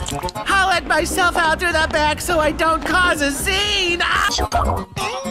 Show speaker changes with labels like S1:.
S1: I'll let myself out through the back so I don't cause a scene. Ah!